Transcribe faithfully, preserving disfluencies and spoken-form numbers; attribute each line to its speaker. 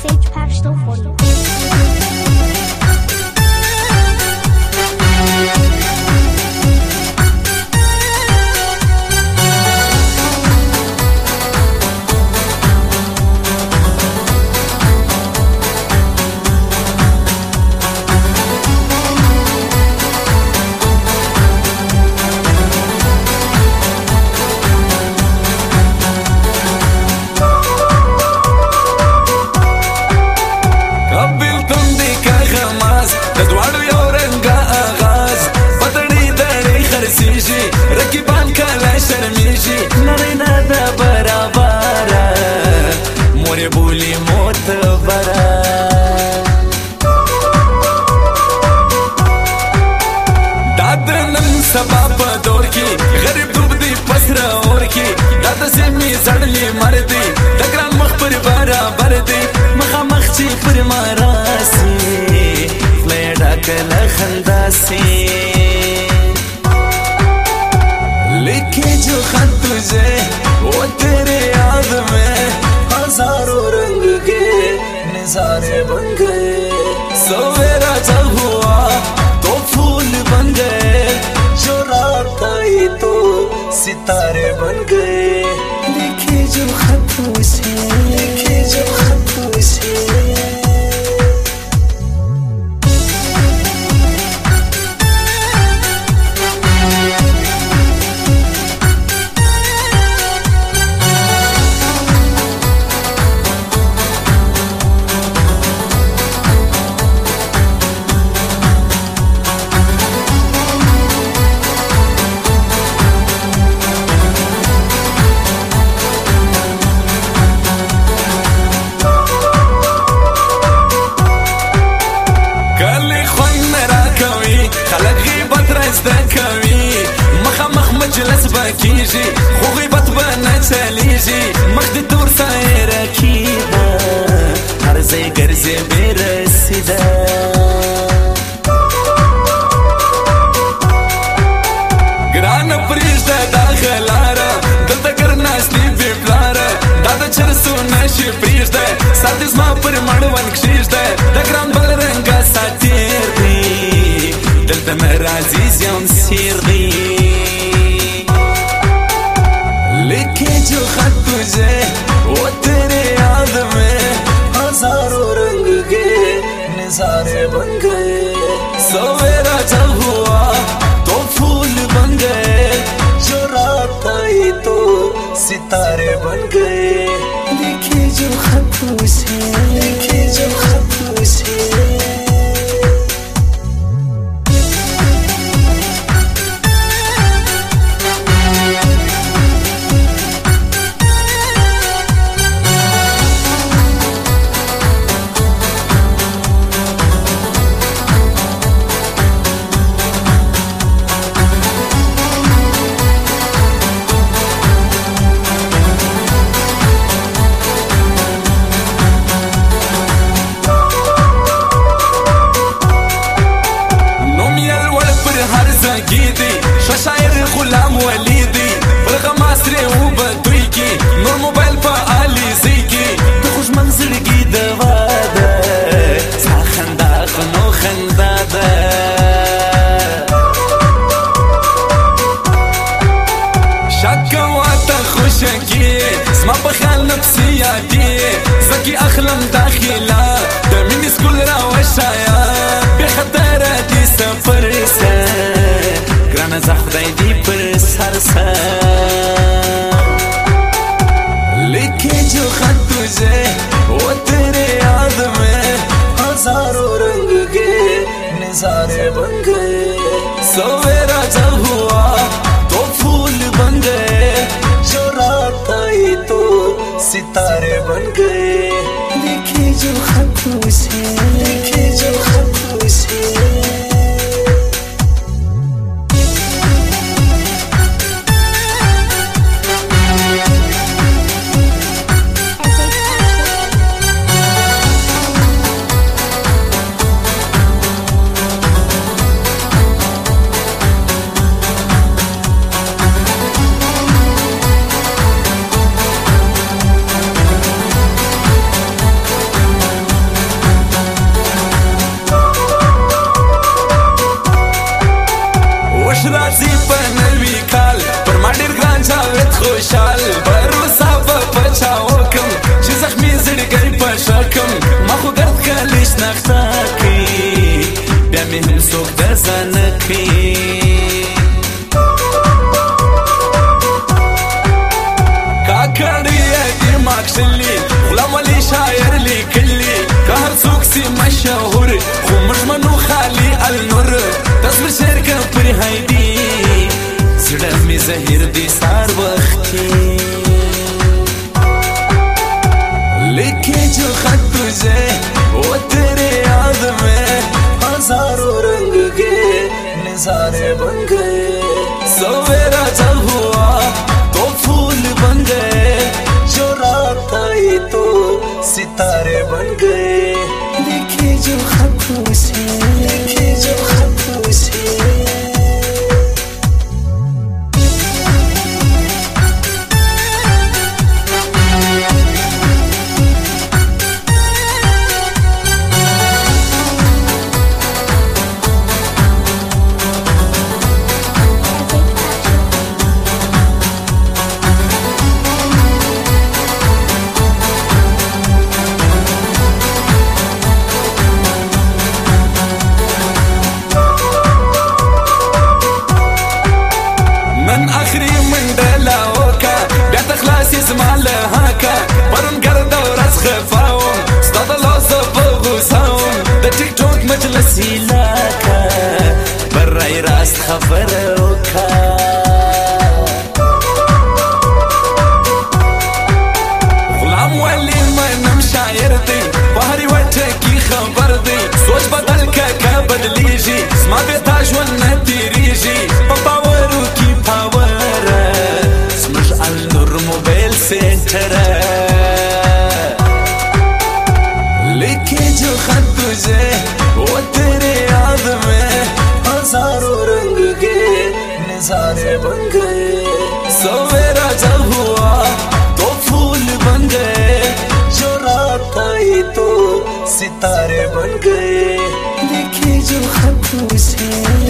Speaker 1: Sage Patch still for you.
Speaker 2: रकीबान कला शर्मीजी नरेना दा बराबरा मोरे बोली मोत बरा दादनन सबब दौर की गरीब डूबदी पसरा और की दादा से मी जड़ली मरदी दकरान मखबर बराबर दी मखा मखची पर मारासी लेडा कला खंदासी लिखे जो खत तुझे वो तेरे याद में हजारों रंग के नजारे बन गए। सवेरा जब हुआ तो फूल बन गए, जो रात आई तो सितारे बन गए। लिखे जो खत तुझे लिखे जो खत तुझे कीजी खो गीबत बना चलीजी मखद दूर सायर कीदा हर जे गर्जे बेरसीदा ग्रान प्रिजदा दाखलारा दलता करना स्लीपी प्लारा दादा चरसो नशी प्रिजदा साथिस मा पर मड़वन क्षिजदा दग्रान बल रंगा सातिर दी दलता मराजीज यम सिर दी। लिखे जो खत तुझे वो तेरे याद में हजारों रंग के नजारे बन गए। सवेरा जब हुआ तो फूल बन गए, जो रात आई तो सितारे बन गए। लिखे जो खत तुझे लिखे जो खत तुझे शायर गुलाम वलीदी रगम आसरे वबदويكي نور موبايل فعالي زيكي بخش منزل की दवा दा साखंदा खनो खंदा दा شكواتا خوشكي اسمع بخال نفسياتي زكي اخلم داخلا دمين سكول را وشايا بخطر دي سفر سا ग्राना जा खुदाई दी पर सरसा। लिखे जो खत तुझे वो तेरे याद में हजारों रंग के नजारे बन गए। सवेरा जब हुआ तो फूल बन गए, जो रात आई तो सितारे बन गए। लिखे जो खत तुझे लिखे जो खत तुझे खुमश मनु खाली अलनुर तस्वीर शेर का पर हाइडी जड़ा में जहिर दी सार वक्ती लिखे जो खत तुझे वो तेरे याद में हजारों रंग के नजारे बन गए। सवेरा जब हुआ तो फूल बन गए, जो रात आई तो सितारे बन गए। लिखे जो खत तुझे, लिखे जो खत तुझे आखری منډلا وکا بیا ته خلاصې زما له هاکه پرون ګرده ورځ خفه وم ستا د لاسه په غوسه وم د ټیک ټوک مجلس علاقه برای راست خبره وکا غلام ولی منم شاعر دی په هر یوه ټکي خبر دی سوچ بدل که که بدلیږي زما بېتا ژوند نه تېرېږي په باورو کې پاور सेंटर लिखे जो खत तुझे वो तेरे याद में हजारों रंग के नजारे बन गए। सवेरा जब हुआ तो फूल बन गए, जो रात आई तो सितारे बन गए। लिखे जो खत तुझे